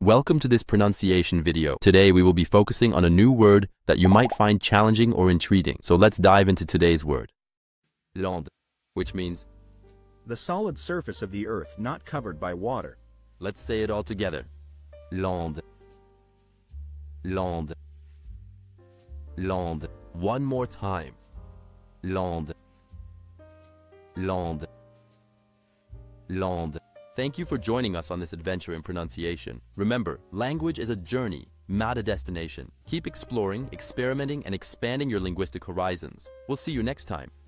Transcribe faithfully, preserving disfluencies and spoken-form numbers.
Welcome to this pronunciation video. Today we will be focusing on a new word that you might find challenging or intriguing. So let's dive into today's word. Land, which means the solid surface of the earth not covered by water. Let's say it all together. Land. Land. Land. One more time. Land. Land. Land. Thank you for joining us on this adventure in pronunciation. Remember, language is a journey, not a destination. Keep exploring, experimenting, and expanding your linguistic horizons. We'll see you next time.